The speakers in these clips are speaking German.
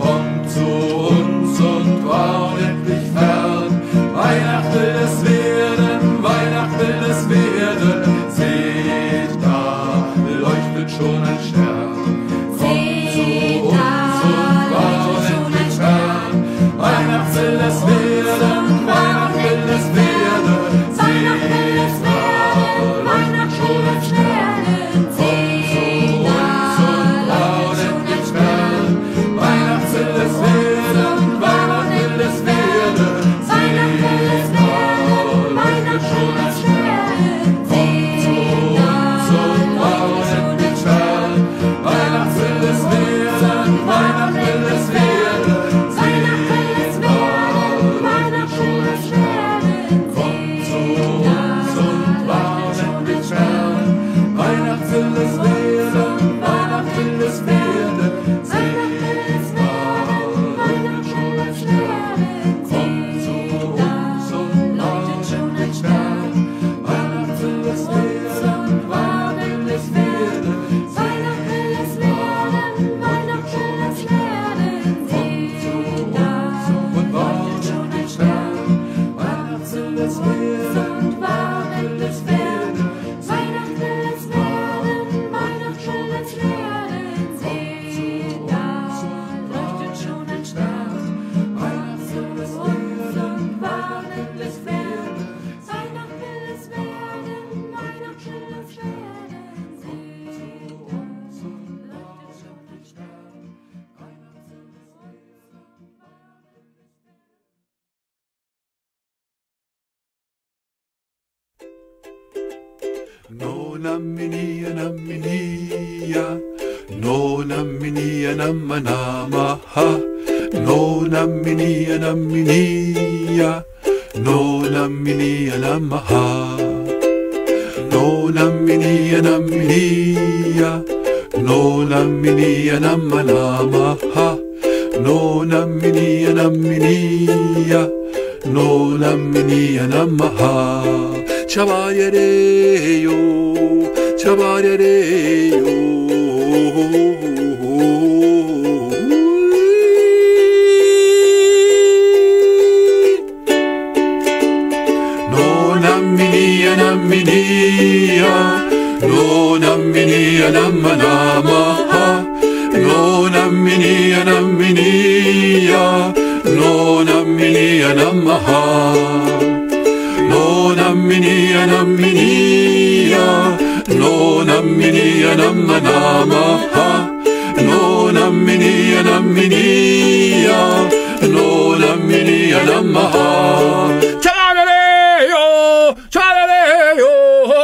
kommt zu uns und war endlich fern. Weihnacht will es werden, Weihnacht will es werden. Seht, da leuchtet schon ein Stern. Kommt zu uns und war endlich fern. Weihnacht will es werden, Weihnacht will es werden. Seht, da leuchtet schon ein Stern. Kommt zu uns und war endlich fern. Weihnacht will es werden, Weihnacht will es werden. Seht, da leuchtet schon ein Stern. Kommt zu uns und war endlich fern. Weihnacht will es werden, Weihnacht will es werden. Seht, da leuchtet schon ein Stern. Kommt zu uns und war endlich fern. Weihnacht will es werden, Weihnacht will es werden. Seht, da leuchtet schon ein Stern. Kommt zu uns und war endlich fern. Weihnacht will es werden, Weihnacht will es werden. Weihnacht will es werden, Weihnacht will es werden. Kommt zu uns und war endlich fern. Weihnacht will es werden, Weihnacht will es werden. Weihnacht will es werden, Weihnacht will es werden. Seht, da leuchtet schon ein Stern. Weihnacht will es werden, Weihnacht will es werden. Weihnacht will es werden, Weihnacht will es werden. Kommt zu uns und leuchtet schon ein Stern. Weihnacht will es werden, Weihnacht will es Nona minia naminia, nona minia namanamaha, nona minia naminia, nona minia namaha, nona minia naminia, nona minia namanamaha, nona minia naminia, nona minia namaha. Chabayareyo, chabayareyo. No naminia naminia, no naminia namanamaha, no naminia naminia, no naminia namaha. No naminia naminia, no naminia namanamaha, no naminia naminia, no naminia namaha. Chalaleo, chalaleo.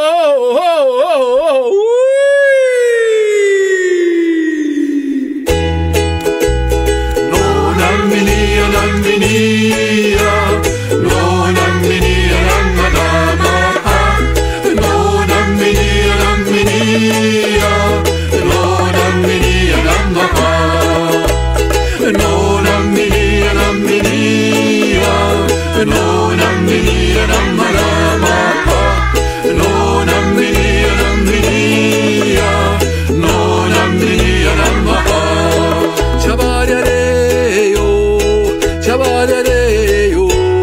No naminia naminia, no naminia namanamaha, no naminia naminia, no naminia namaha, no naminia naminia, no naminia namanamaha, no naminia naminia, no naminia namaha. Chabayareyo, chabayareyo.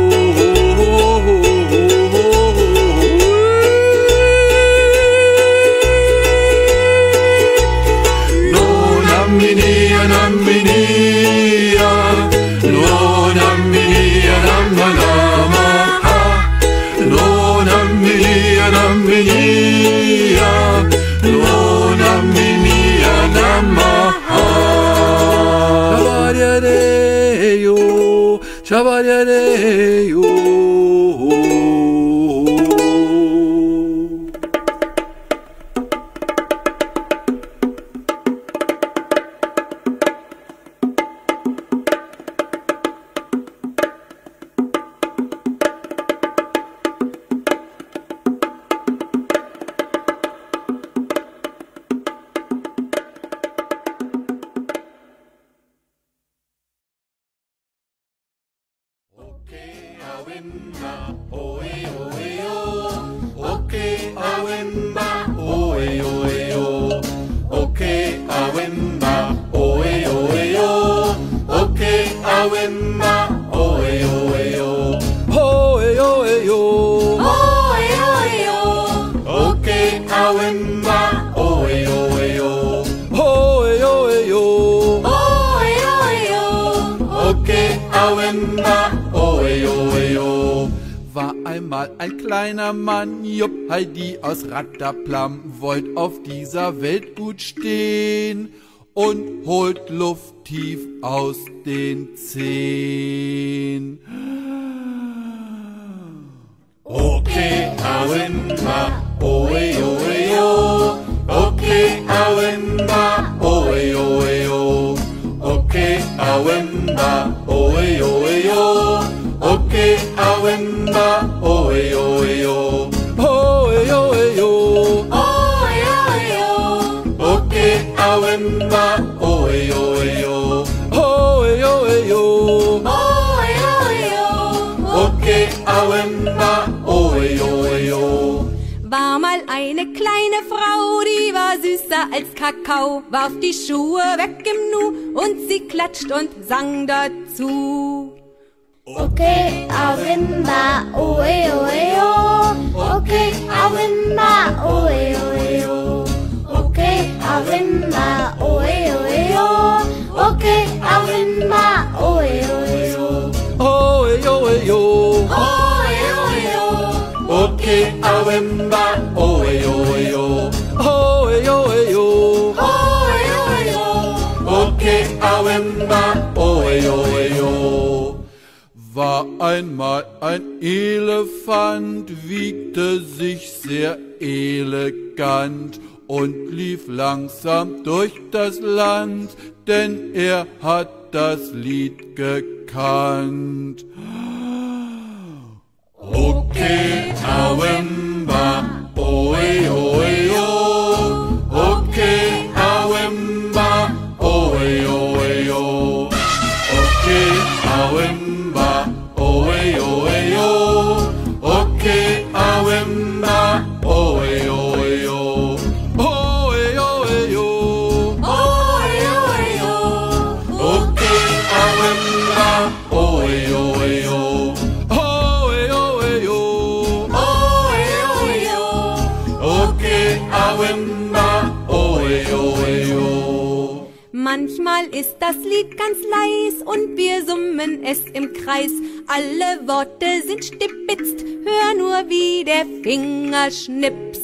No naminia naminia, no naminia namanamaha, no naminia naminia, no naminia namaha. Chabayareyo, chabayareyo. awimba, oe oe o. Hoe, hoe, jo. Oe, oe, o. Okay, awimba, oe oe o. Hoe, hoe, jo. Oe, oe, o. Okay, awimba, oe oe o. War einmal ein kleiner Mann, Jupp Heidi aus Ratterplam, wollt auf dieser Welt gut stehen und holt Luft tief aus den Zehen. Okay, awimba, oe oe o. Okay, awimba, oe oe o. Okay, awimba, oe oe o. Okay, awimba, oe oe o. Hoe, hoe, jo. Oe, oe, o. Okay, awimba, oe oe o. Hoe, hoe, jo. Oe, oe, o. Okay, awimba, oe oe o. War mal eine kleine Frau, die war süßer als Kakao, warf die Schuhe weg im Nu und sie klatscht und sang dazu. Okay, awimba, oe oe o. Okay, awimba, oe oe o. Okay, awimba, oe oe o. Okay, awimba, oe oe o. Hoe, hoe, jo. Oe, oe, o. Okay, awimba, oe oe o. Hoe, hoe, jo. Oe, oe, o. Okay, awimba, oe oe o. War einmal ein Elefant, wiegte sich sehr elegant und lief langsam durch das Land, denn er hat das Lied gekannt. Okay, awimba, oe oe o. Okay, awimba, oe oe o. Okay, awimba, oe oe o. Okay, awimba, oe oe o. Hoe, hoe, jo. Oe, oe, o. Okay, awimba, oe oe o. Hoe, hoe, jo. Oe, oe, o. Okay, awimba, oe oe o. Manchmal ist das Lied ganz leis und wir summen es im Kreis. Alle Worte sind stibitzt, hör nur, wie der Finger schnipst.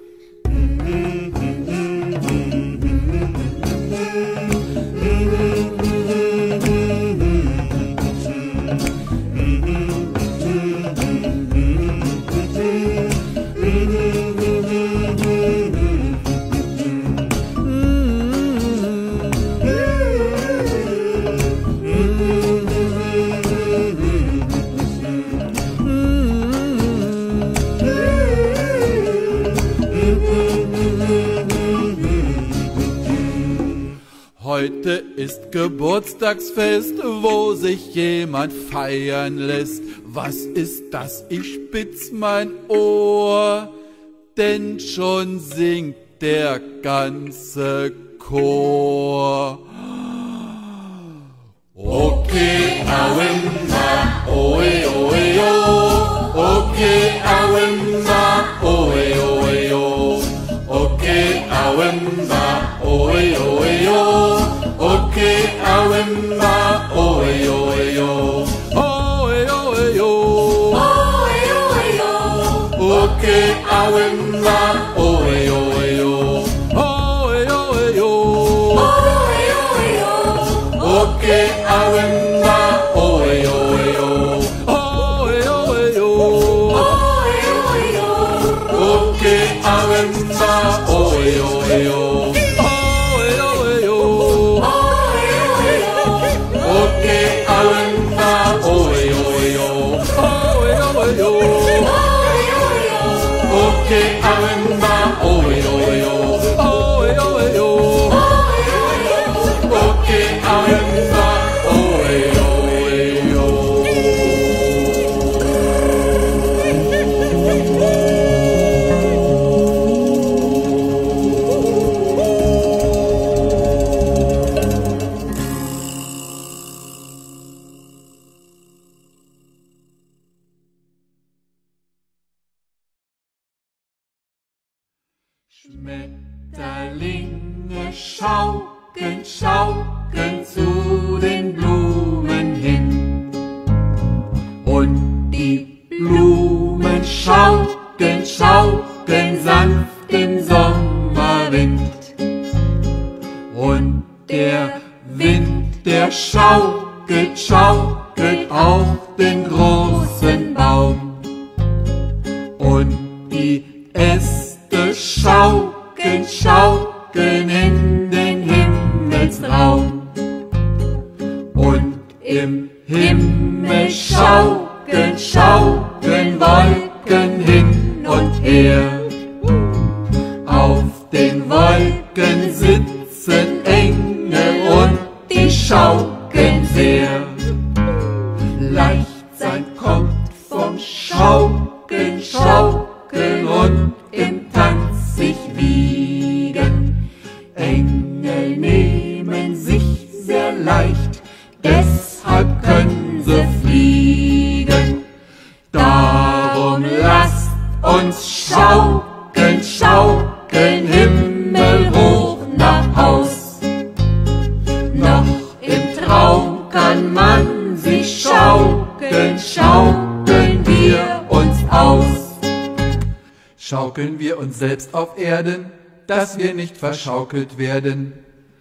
Heute ist Geburtstagsfest, wo sich jemand feiern lässt. Was ist das? Ich spitz mein Ohr, denn schon singt der ganze Chor. Okay, awimba, oe oe o. Okay, awimba, oe oe o. Okay, awimba, oe oe o. Okay, awimba, oe oe o. Hoe, hoe, jo. Oe, oe, o. Okay, awimba, oe oe o. Hoe, hoe, jo. Oe, oe, o. Okay, awimba, oe oe o. Hoe, hoe, jo. Oe, oe, o. Okay, awimba, oe oe o. Hoe, hoe, jo. Oe, oe, o. Okay, awimba, oe oe o. Hoe, hoe, jo. Okay, awimba, oe oe o. Hoe, hoe, jo. Okay, awimba, oe oe o. Schmetterlinge schaukeln, schaukeln zu den Blumen hin. Und die Blumen schaukeln, schaukeln sanft im Sommerwind. Und der Wind, der schaukelt, schaukelt auch den großen Baum. Und die Äste schaukeln, schaukeln in den Himmelsraum. Und im Himmel schaukeln, schaukeln Wolken hin und her. Auf den Wolken sitzen Engel und die schaukeln sehr. Leichtsinn kommt vom Schaukeln, Schaukeln und im Tanz sich wiegen. Engel nehmen sich sehr leicht, deshalb können sie fliegen. Darum lasst uns schaukeln, schaukeln himmelhoch nach Haus. Noch im Traum kann man sich schaukeln, schaukeln wir uns aus. Schaukeln wir uns selbst auf Erden, dass wir nicht verschaukelt werden.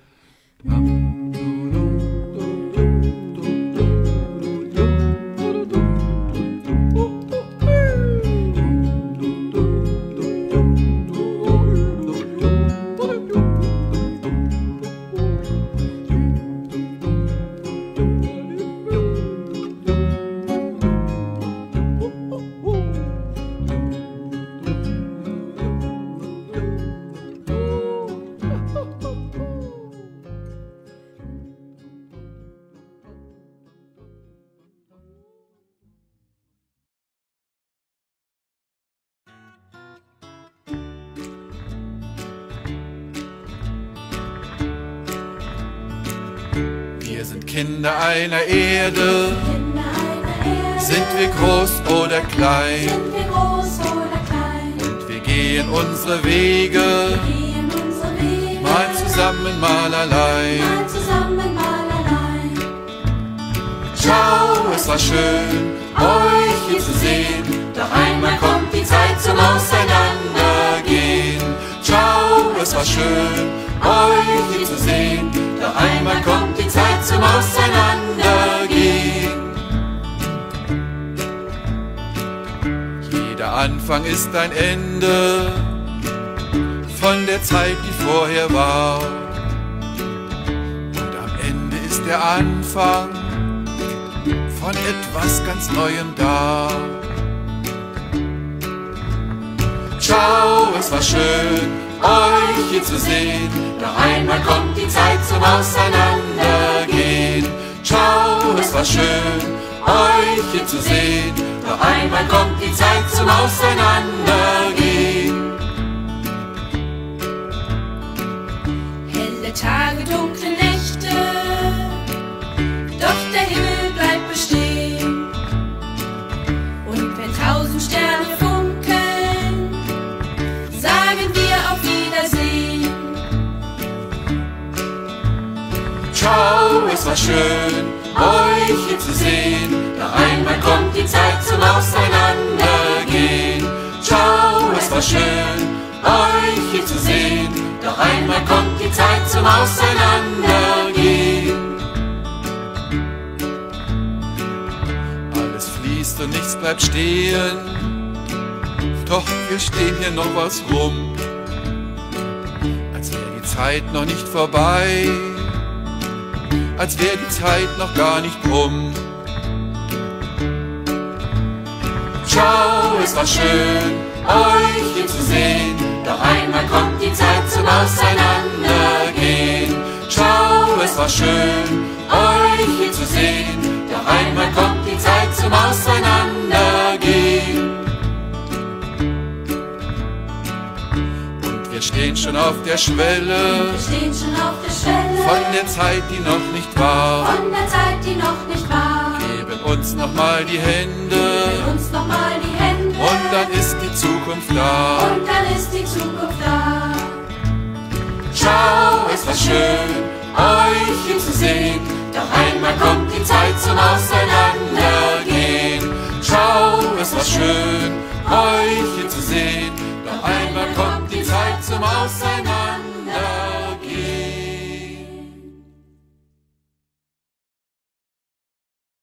Wir sind Kinder einer Erde, sind wir groß oder klein, und wir gehen unsere Wege, mal zusammen, mal allein. Ciao, es war schön, euch hier zu sehen, doch einmal kommt die Zeit zum Auseinandergehen. Ciao, es war schön, euch hier zu sehen, doch einmal kommt die Zeit zum Auseinandergehen. Jeder Anfang ist ein Ende von der Zeit, die vorher war. Und am Ende ist der Anfang von etwas ganz Neuem da. Ciao, es war schön, euch hier zu sehen, doch einmal kommt die Zeit zum Auseinandergehen. Ciao, es war schön, euch hier zu sehen, doch einmal kommt die Zeit zum Auseinandergehen. Helle Tage, dunkle Nächte, doch der Himmel bleibt bestehen. Und wenn 1000 Sterne funkeln, sagen wir auf Wiedersehen. Ciao, es war schön, euch hier zu sehen, doch einmal kommt die Zeit zum Auseinandergehen. Ciao, es war schön, euch hier zu sehen, doch einmal kommt die Zeit zum Auseinandergehen. Alles fließt und nichts bleibt stehen, doch wir stehen hier noch was rum, als wäre die Zeit noch nicht vorbei, als wäre die Zeit noch gar nicht rum. Ciao, es war schön, euch hier zu sehen, doch einmal kommt die Zeit zum Auseinandergehen. Ciao, es war schön, euch hier zu sehen, doch einmal kommt die Zeit zum Auseinandergehen. Und wir stehen schon auf der Schwelle, von der Zeit, die noch nicht war. Geben uns noch mal die Hände, und dann ist die Zukunft da. einmal kommt die Zeit zum Auseinandergehen. Schau, es war schön, euch hier zu sehen, doch einmal kommt die Zeit zum Auseinandergehen.